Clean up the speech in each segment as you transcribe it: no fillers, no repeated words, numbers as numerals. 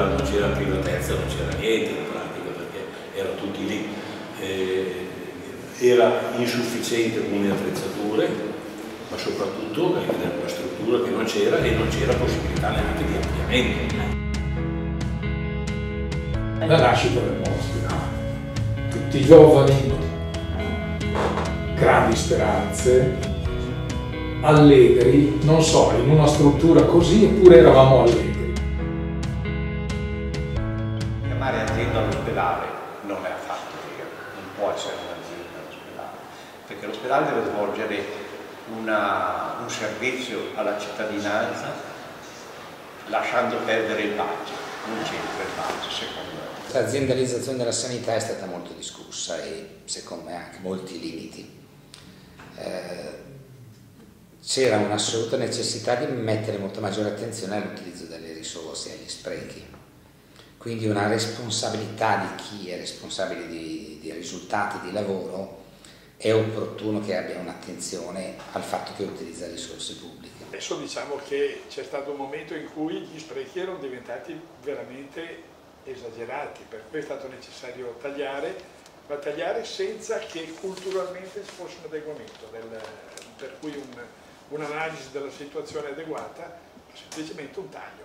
c'era privatezza, non c'era niente in pratica, perché erano tutti lì. Era insufficiente come attrezzature, ma soprattutto la struttura che non c'era, e non c'era possibilità neanche di ampliamento. La nascita del mostro, tutti giovani, grandi speranze, allegri, non so, in una struttura così, eppure eravamo allegri. Chiamare azienda all'ospedale non è affatto vero, non può essere un'azienda all'ospedale, perché l'ospedale deve svolgere un servizio alla cittadinanza lasciando perdere il budget, non c'entra il budget secondo me. L'aziendalizzazione della sanità è stata molto discussa e secondo me anche molti limiti. C'era un'assoluta necessità di mettere molta maggiore attenzione all'utilizzo delle risorse e agli sprechi, quindi una responsabilità di chi è responsabile di risultati di lavoro. È opportuno che abbia un'attenzione al fatto che utilizza risorse pubbliche. Adesso diciamo che c'è stato un momento in cui gli sprechi erano diventati veramente esagerati, per cui è stato necessario tagliare, ma tagliare senza che culturalmente fosse un adeguamento, per cui un'analisi della situazione adeguata, ma semplicemente un taglio.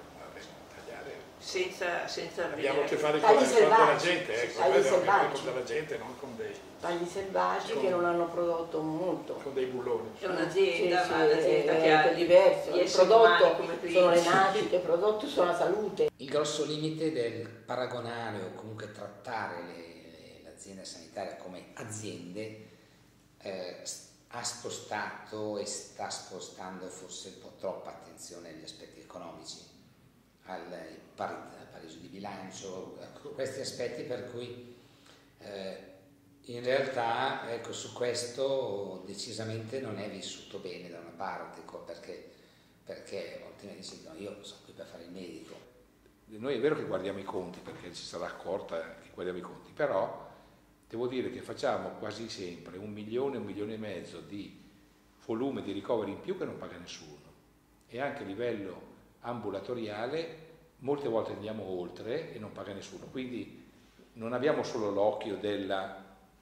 Senza abbiamo a che fare con la gente, ecco, abbiamo a che fare con della gente, non con dei tagli selvaggi che non hanno prodotto molto. Con dei bulloni. È un'azienda, sì, che ha diverso. Il prodotto sono le nascite, il prodotto sono la salute. Il grosso limite del paragonare o comunque trattare le aziende sanitarie come aziende ha spostato e sta spostando forse un po' troppa attenzione agli aspetti economici, al pareggio di bilancio, questi aspetti, per cui in realtà ecco, su questo decisamente non è vissuto bene da una parte, perché molti mi dicono io sono qui per fare il medico. Noi è vero che guardiamo i conti, perché ci sarà accorta che guardiamo i conti, però devo dire che facciamo quasi sempre 1 milione, 1,5 milioni di volume di ricoveri in più che non paga nessuno, e anche a livello ambulatoriale molte volte andiamo oltre e non paga nessuno, quindi non abbiamo solo l'occhio della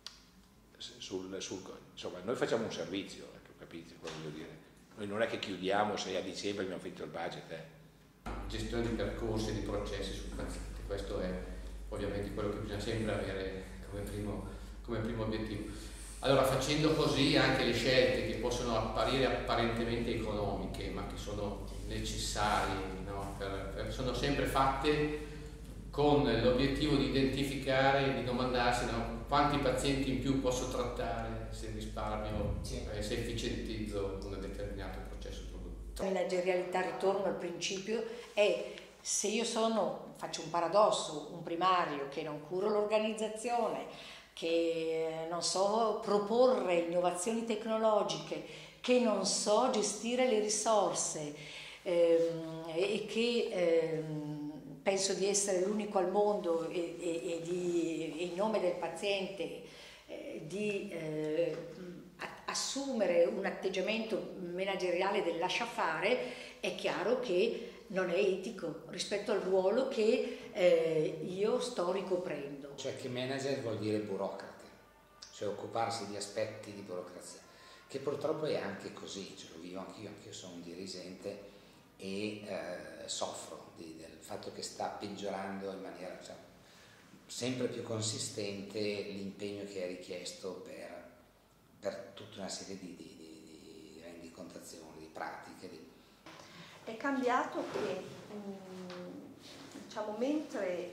insomma, noi facciamo un servizio, capite cosa voglio dire? Noi non è che chiudiamo se a dicembre abbiamo finito il budget. Gestione di percorsi e di processi sul paziente, questo è ovviamente quello che bisogna sempre avere come primo obiettivo. Allora, facendo così anche le scelte che possono apparire apparentemente economiche, ma che sono necessarie, no? Sono sempre fatte con l'obiettivo di identificare, di domandarsi, no, quanti pazienti in più posso trattare se risparmio, se efficientizzo un determinato processo produttivo. La managerialità, ritorno al principio, è se io faccio un paradosso, un primario che non curo l'organizzazione, che non so proporre innovazioni tecnologiche, che non so gestire le risorse e che penso di essere l'unico al mondo e in nome del paziente di assumere un atteggiamento manageriale del lascia fare, è chiaro che non è etico rispetto al ruolo che io sto ricoprendo. Cioè che manager vuol dire burocrate, cioè occuparsi di aspetti di burocrazia, che purtroppo è anche così, ce lo vivo anch'io sono un dirigente e soffro del fatto che sta peggiorando in maniera sempre più consistente l'impegno che è richiesto per tutta una serie di rendicontazioni, di pratiche. È cambiato che, diciamo, mentre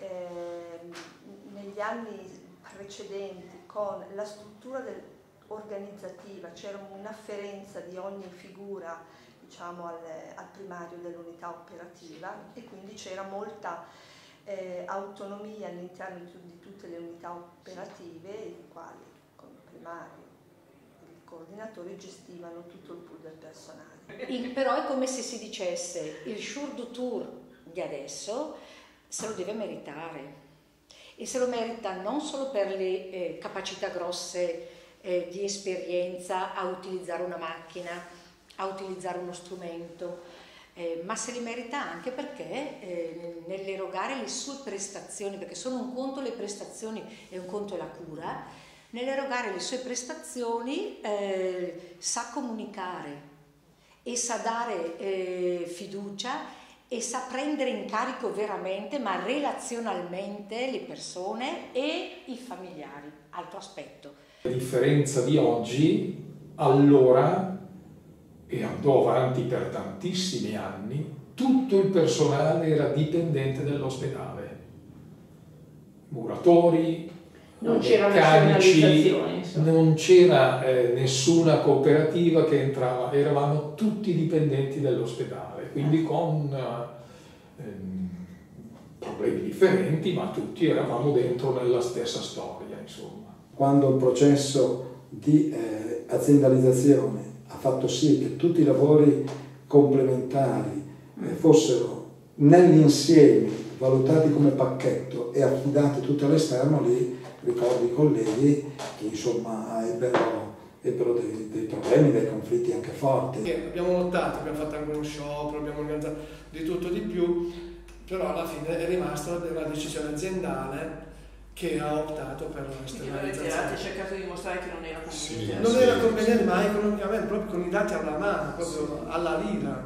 negli anni precedenti con la struttura organizzativa c'era un'afferenza di ogni figura, diciamo, al primario dell'unità operativa, e quindi c'era molta autonomia all'interno di tutte le unità operative, i quali con il primario e il coordinatore gestivano tutto il pool del personale. Però è come se si dicesse il Shure di adesso se lo deve meritare, e se lo merita non solo per le capacità grosse di esperienza a utilizzare una macchina, a utilizzare uno strumento, ma se li merita anche perché nell'erogare le sue prestazioni, perché sono un conto le prestazioni e un conto la cura, nell'erogare le sue prestazioni sa comunicare e sa dare fiducia e sa prendere in carico veramente, ma relazionalmente, le persone e i familiari, altro aspetto. A differenza di oggi, allora, e andò avanti per tantissimi anni, tutto il personale era dipendente dall'ospedale. Muratori, non c'era meccanici, non c'era nessuna cooperativa che entrava, eravamo tutti dipendenti dall'ospedale, quindi con problemi differenti, ma tutti eravamo dentro nella stessa storia, insomma. Quando il processo di aziendalizzazione ha fatto sì che tutti i lavori complementari fossero nell'insieme valutati come pacchetto e affidati tutti all'esterno, lì ricordo i colleghi che insomma ebbero dei problemi, dei conflitti anche forti. Abbiamo lottato, abbiamo fatto anche uno sciopero, abbiamo organizzato di tutto di più, però alla fine è rimasta una decisione aziendale che ha optato per l'esternalizzazione. Ha cercato di dimostrare che non era conveniente. Non era conveniente, ma economicamente, proprio con i dati alla mano, proprio alla lira.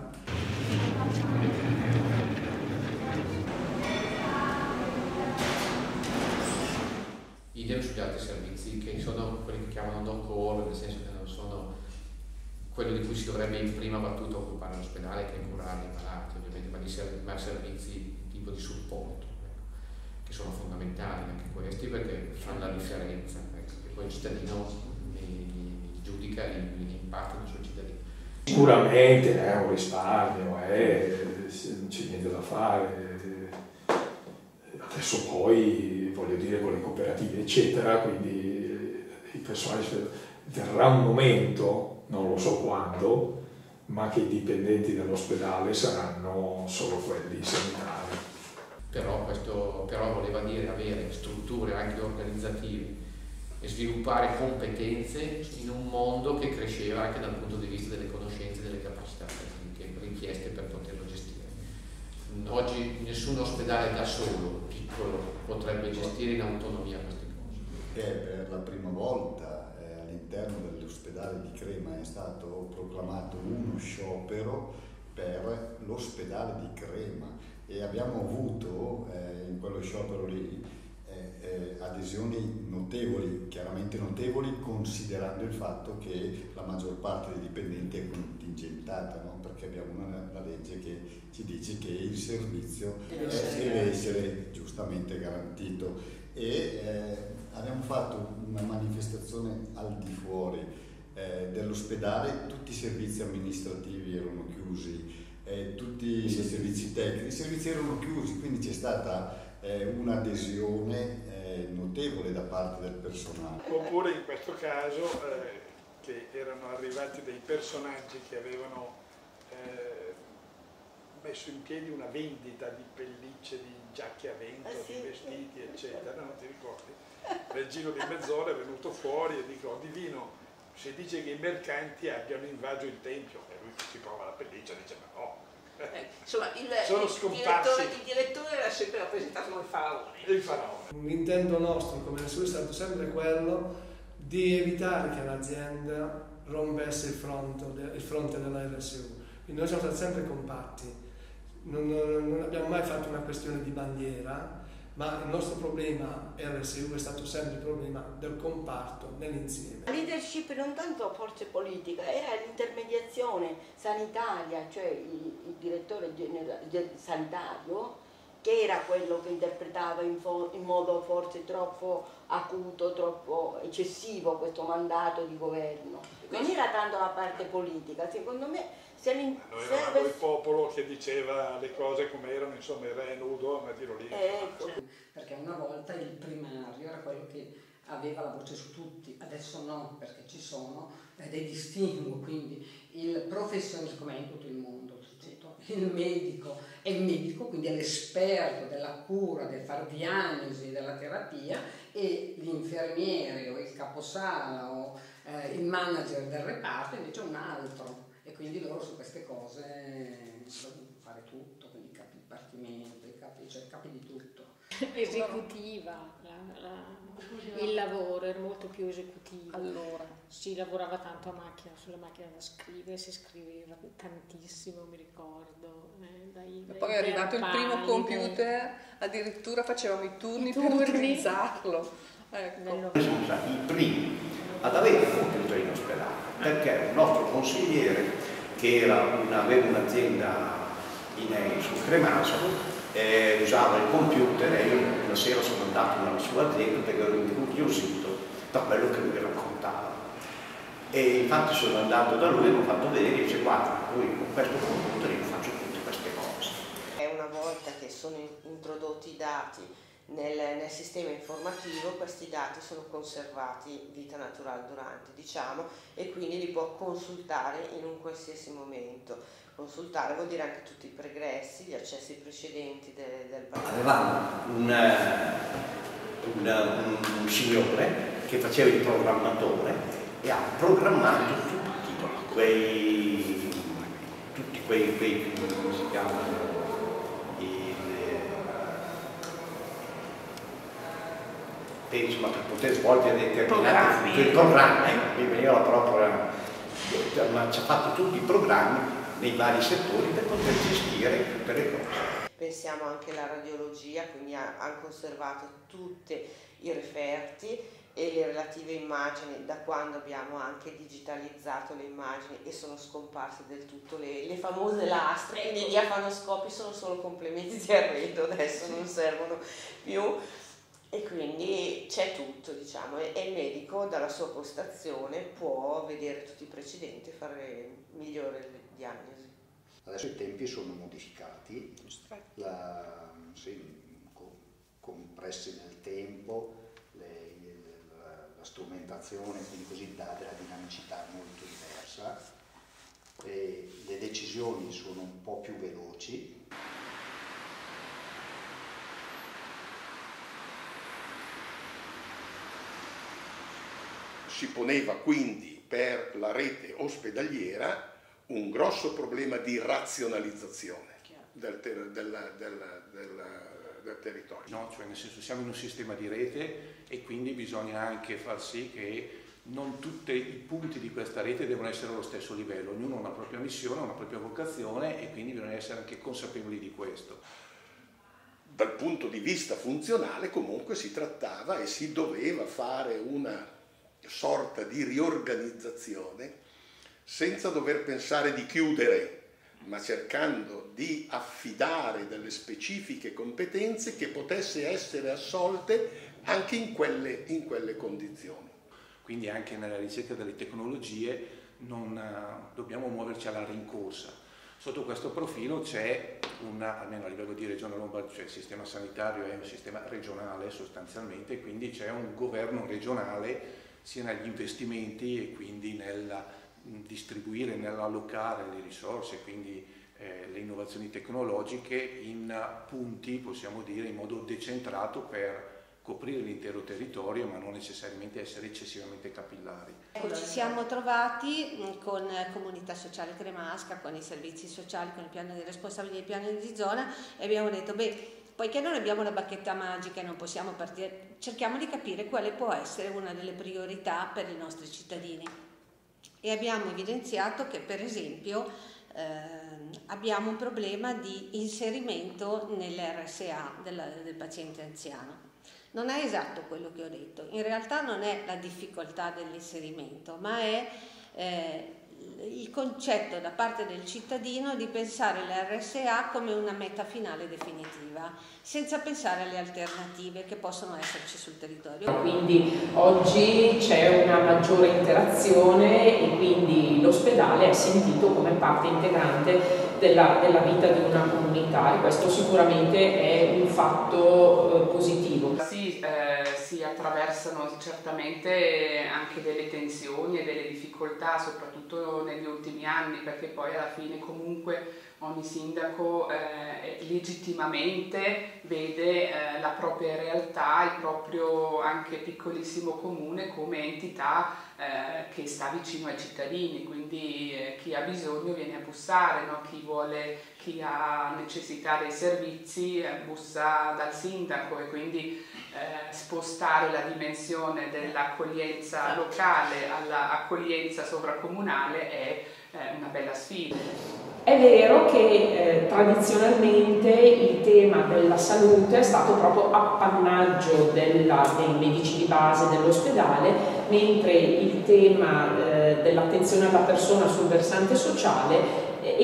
Idem sugli altri servizi che sono quelli che chiamano no core, nel senso che non sono quello di cui si dovrebbe in prima battuta occupare l'ospedale, che è curare i malati, ovviamente, ma servizi tipo di supporto, che sono fondamentali anche questi perché fanno la differenza, e poi il cittadino li giudica e li impattano sul cittadino. Sicuramente è un risparmio, non c'è niente da fare. Adesso poi, voglio dire, con le cooperative eccetera, quindi i personali, verrà un momento, non lo so quando, ma che i dipendenti dell'ospedale saranno solo quelli sanitari. Però voleva dire avere strutture anche organizzative e sviluppare competenze in un mondo che cresceva anche dal punto di vista delle conoscenze e delle capacità tecniche richieste per poterlo gestire. Oggi nessun ospedale da solo, piccolo, potrebbe gestire in autonomia queste cose. Per la prima volta all'interno dell'ospedale di Crema è stato proclamato uno sciopero per l'ospedale di Crema e abbiamo avuto in quello sciopero lì adesioni notevoli, chiaramente notevoli, considerando il fatto che la maggior parte dei dipendenti è contingentata, no? Perché abbiamo una legge che ci dice che il servizio deve essere giustamente garantito e abbiamo fatto una manifestazione al di fuori dell'ospedale, tutti i servizi amministrativi erano chiusi, tutti i servizi tecnici, i servizi erano chiusi, quindi c'è stata un'adesione notevole da parte del personale. Oppure in questo caso che erano arrivati dei personaggi che avevano messo in piedi una vendita di pellicce, di giacche a vento, di vestiti eccetera, non ti ricordi? Nel giro di mezz'ora è venuto fuori e dico: divino, si dice che i mercanti abbiano invaso il tempio, e lui si prova la pelliccia e dice: ma no. Insomma, il direttore era sempre rappresentato come faraone. Il faraone. L'intento nostro come RSU è stato sempre quello di evitare che l'azienda rompesse il fronte della RSU. Quindi noi siamo stati sempre compatti, non abbiamo mai fatto una questione di bandiera, ma il nostro problema RSU è stato sempre il problema del comparto nell'insieme. La leadership non tanto forse politica, era l'intermediazione sanitaria, cioè il direttore sanitario, che era quello che interpretava in modo forse troppo acuto, troppo eccessivo questo mandato di governo. Non era tanto la parte politica, secondo me. Noi eravamo il popolo che diceva le cose come erano, insomma il re nudo a tiro lì. Perché una volta il primario era quello che aveva la voce su tutti, adesso no, perché ci sono dei distinguo, quindi il professionista, come è in tutto il mondo, il medico è il medico, quindi è l'esperto della cura, del far diagnosi, della terapia, e l'infermiere o il caposala o il manager del reparto invece è un altro. E quindi loro su queste cose fare tutto, quindi capi dipartimento, capi di tutto. Esecutiva, il lavoro era molto più esecutivo. Allora si lavorava tanto a macchina, sulla macchina da scrivere, si scriveva tantissimo, mi ricordo. Poi è arrivato il primo computer, addirittura facevamo i turni per utilizzarlo. Ecco. Siamo stati i primi ad avere il computer in ospedale, perché un nostro consigliere, che aveva un'azienda sul Cremasco, usava il computer, e io una sera sono andato nella sua azienda perché ero incuriosito da quello che lui raccontava. E infatti sono andato da lui e mi ho fatto vedere e dice: guarda, lui con questo computer io faccio tutte queste cose. E una volta che sono introdotti i dati nel sistema informativo, questi dati sono conservati vita naturale durante, diciamo, e quindi li può consultare in un qualsiasi momento. Consultare vuol dire anche tutti i pregressi, gli accessi precedenti del paziente. Avevamo un signore che faceva il programmatore e ha programmato tutti quei come si chiamano, insomma, per poter svolgere determinati programmi, mi veniva proprio, ma ci ha fatto tutti i programmi nei vari settori per poter gestire tutte le cose. Pensiamo anche alla radiologia, quindi hanno conservato tutti i referti e le relative immagini, da quando abbiamo anche digitalizzato le immagini e sono scomparse del tutto le famose lastre, quindi gli afanoscopi sono solo complementi di arredo, adesso non servono più. E quindi c'è tutto, diciamo, e il medico dalla sua postazione può vedere tutti i precedenti e fare migliore diagnosi. Adesso i tempi sono modificati, compressi nel tempo, la strumentazione quindi così dà della dinamicità molto diversa, e le decisioni sono un po' più veloci. Si poneva quindi per la rete ospedaliera un grosso problema di razionalizzazione del territorio. No, cioè nel senso, siamo in un sistema di rete e quindi bisogna anche far sì che non tutti i punti di questa rete devono essere allo stesso livello, ognuno ha una propria missione, una propria vocazione, e quindi bisogna essere anche consapevoli di questo. Dal punto di vista funzionale comunque si trattava e si doveva fare una sorta di riorganizzazione senza dover pensare di chiudere, ma cercando di affidare delle specifiche competenze che potesse essere assolte anche in quelle condizioni. Quindi anche nella ricerca delle tecnologie non dobbiamo muoverci alla rincorsa. Sotto questo profilo c'è almeno a livello di Regione Lombardia, cioè il sistema sanitario è un sistema regionale sostanzialmente, quindi c'è un governo regionale sia negli investimenti e quindi nel distribuire, nell'allocare le risorse, quindi le innovazioni tecnologiche in punti, possiamo dire, in modo decentrato per coprire l'intero territorio, ma non necessariamente essere eccessivamente capillari. Ecco, ci siamo trovati con Comunità Sociale Cremasca, con i servizi sociali, con il piano di responsabilità, il piano di zona, e abbiamo detto, poiché non abbiamo la bacchetta magica e non possiamo partire, cerchiamo di capire quale può essere una delle priorità per i nostri cittadini. E abbiamo evidenziato che, per esempio, abbiamo un problema di inserimento nell'RSA del paziente anziano. Non è esatto quello che ho detto, in realtà non è la difficoltà dell'inserimento, ma è il concetto da parte del cittadino di pensare l'RSA come una meta finale definitiva, senza pensare alle alternative che possono esserci sul territorio. Quindi oggi c'è una maggiore interazione e quindi l'ospedale è sentito come parte integrante della vita di una comunità, e questo sicuramente è un fatto positivo. Sì, si attraversano certamente anche delle tensioni e delle difficoltà, soprattutto negli ultimi anni, perché poi alla fine comunque ogni sindaco legittimamente vede la propria realtà, il proprio anche piccolissimo comune come entità che sta vicino ai cittadini, quindi chi ha bisogno viene a bussare, no? Chi ha necessità dei servizi bussa dal sindaco, e quindi spostare la dimensione dell'accoglienza locale all'accoglienza sovracomunale è una bella sfida. È vero che tradizionalmente il tema della salute è stato proprio appannaggio dei medici di base dell'ospedale, mentre il tema dell'attenzione alla persona sul versante sociale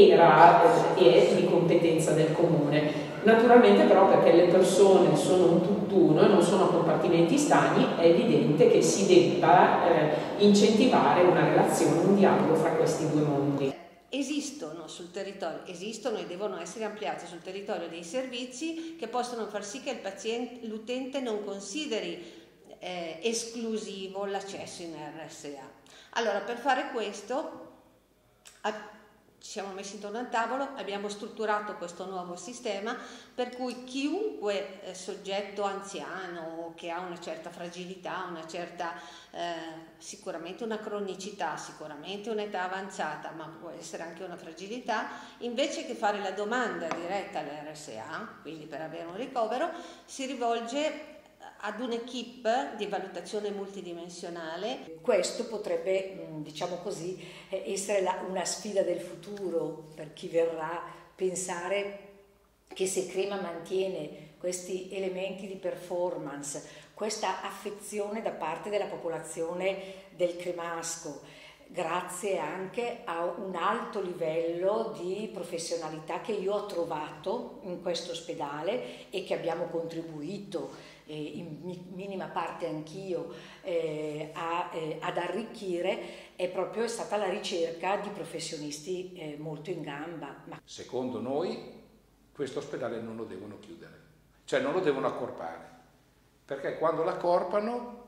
è di competenza del comune. Naturalmente però, perché le persone sono un tutt'uno e non sono compartimenti stagni, è evidente che si debba incentivare una relazione, un dialogo fra questi due mondi. Esistono sul territorio, esistono e devono essere ampliati sul territorio dei servizi che possono far sì che l'utente non consideri esclusivo l'accesso in RSA. Allora, per fare questo ci siamo messi intorno al tavolo, abbiamo strutturato questo nuovo sistema per cui chiunque soggetto anziano che ha una certa fragilità, una certa sicuramente una cronicità, sicuramente un'età avanzata, ma può essere anche una fragilità, invece che fare la domanda diretta all'RSA, quindi per avere un ricovero, si rivolge ad un'equipe di valutazione multidimensionale. Questo potrebbe, diciamo così, essere una sfida del futuro per chi verrà, pensare che se Crema mantiene questi elementi di performance, questa affezione da parte della popolazione del cremasco, grazie anche a un alto livello di professionalità che io ho trovato in questo ospedale e che abbiamo contribuito in minima parte anch'io ad arricchire, è proprio stata la ricerca di professionisti molto in gamba. Secondo noi questo ospedale non lo devono chiudere, cioè non lo devono accorpare, perché quando l'accorpano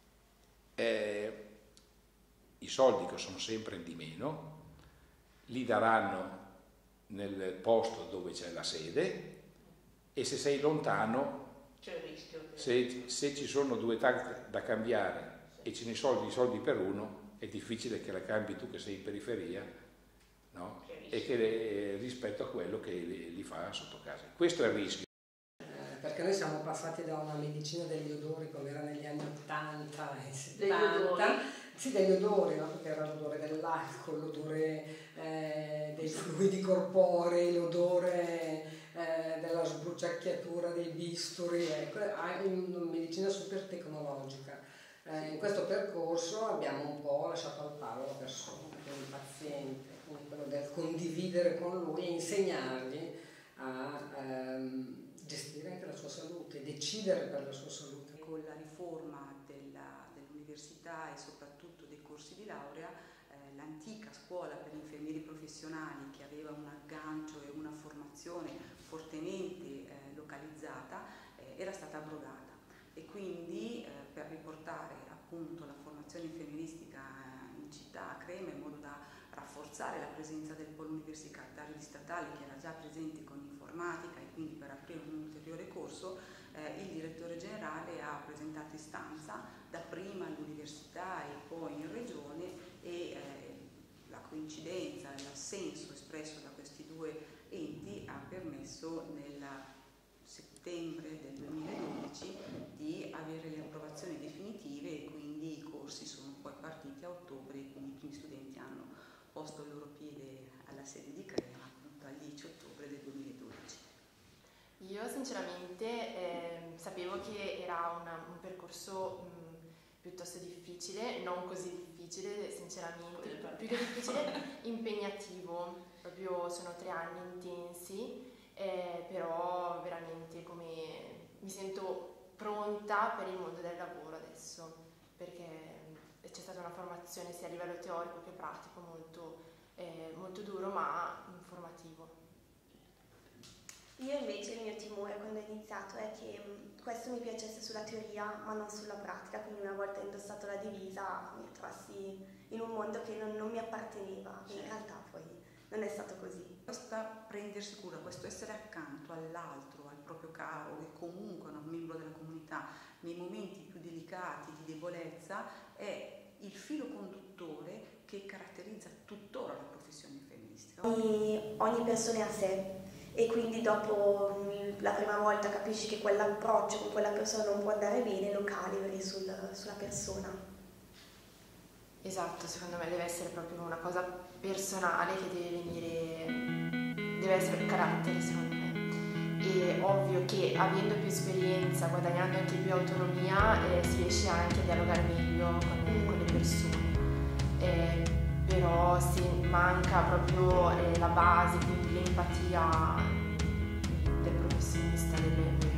i soldi, che sono sempre di meno, li daranno nel posto dove c'è la sede, e se sei lontano, c'è il rischio. Se ci sono due tag da cambiare e ce ne sono i soldi per uno, è difficile che la cambi tu che sei in periferia, no? E che rispetto a quello che li fa sotto casa. Questo è il rischio. Perché noi siamo passati da una medicina degli odori come era negli anni 80 e 70, sì, degli odori, no? Perché era l'odore dell'alcol, l'odore dei fluidi corporei, l'odore della sbruciacchiatura dei bisturi, ecco, a una medicina super tecnologica. In questo percorso abbiamo un po' lasciato al palo la persona, il paziente, quindi quello del condividere con lui e insegnargli a gestire anche la sua salute, decidere per la sua salute. Con la riforma dell'università e soprattutto dei corsi di laurea, l'antica scuola per infermieri professionali, che aveva un aggancio e una formazione fortemente localizzata, era stata abrogata, e quindi per riportare appunto la formazione infermieristica in città, a Crema, in modo da rafforzare la presenza del polo universitario statale, che era già presente con informatica, e quindi per aprire un ulteriore corso, il direttore generale ha presentato istanza dapprima all'università e poi in regione, e la coincidenza, l'assenso espresso da questi due enti ha permesso nel settembre del 2012 di avere le approvazioni definitive, e quindi i corsi sono poi partiti a ottobre, e quindi i primi studenti hanno posto il loro piede alla sede di Crema appunto al 10 ottobre del 2012. Io sinceramente sapevo che era un percorso piuttosto difficile, non così difficile sinceramente, più che difficile, impegnativo, proprio sono 3 anni intensi, però veramente mi sento pronta per il mondo del lavoro adesso, perché c'è stata una formazione sia a livello teorico che pratico molto duro ma informativo. Io invece il mio timore quando ho iniziato è che questo mi piacesse sulla teoria ma non sulla pratica, quindi una volta indossato la divisa mi trovassi in un mondo che non mi apparteneva, in realtà poi non è stato così. Questa prendersi cura, questo essere accanto all'altro, al proprio caro, che comunque è un membro della comunità, nei momenti più delicati di debolezza, è il filo conduttore che caratterizza tuttora la professione femministica. Ogni persona è a sé e quindi dopo la prima volta capisci che quell'approccio con quella persona non può andare bene, lo calibri sulla persona. Esatto, secondo me deve essere proprio una cosa personale che deve essere il carattere, secondo me. E ovvio che avendo più esperienza, guadagnando anche più autonomia, si riesce anche a dialogare meglio con le persone. Però se manca proprio la base, quindi l'empatia del professionista, del